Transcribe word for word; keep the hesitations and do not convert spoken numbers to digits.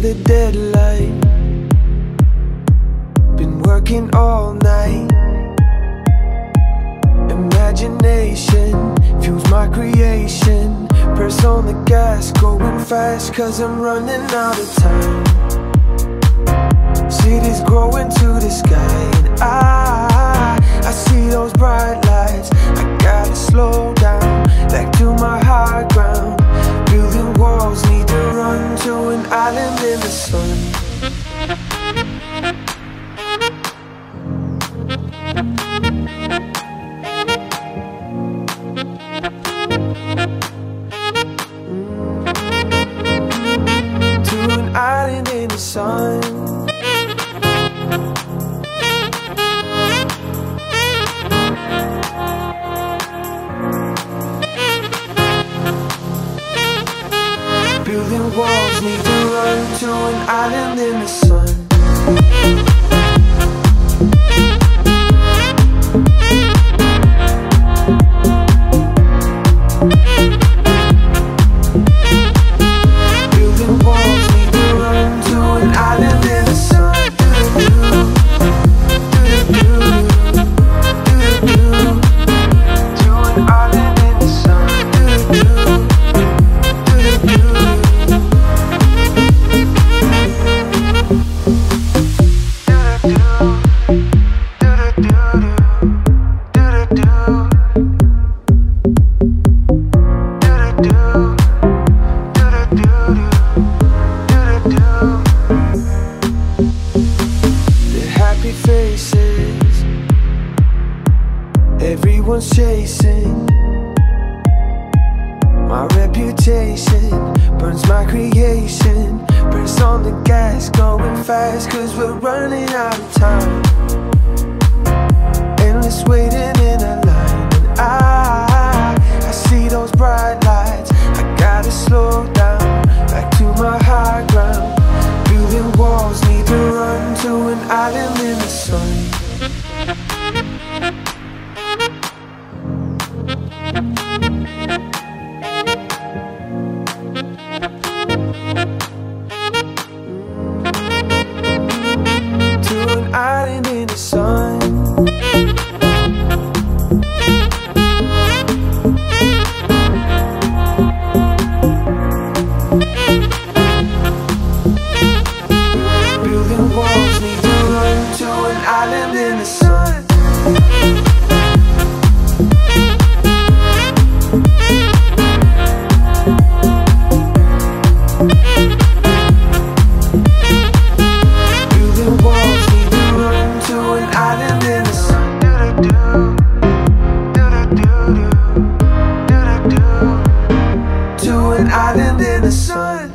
the deadline. Been working all night. Imagination fuels my creation. Press on the gas, going fast, cause I'm running out of time. Cities growing to the sky, and I, I see those bright lights. I gotta slow down, back to my high ground. Building walls, need to run to an island in the sun. To an island in the sun. Building walls, need to run to an island in the sun. Building walls, need to run to an island in the sun. To an island in the sun. Faces, everyone's chasing my reputation, burns my creation. Press on the gas, going fast, cause we're running out of time. Endless waiting in a line, and I, I see those bright lights. I gotta slow down, back to my high ground. Building walls, need to run to an island in the sun. To an island in the sun. Building walls, need to run to an island in the sun. Building walls, need to run to an island in the sun. To an island in the sun.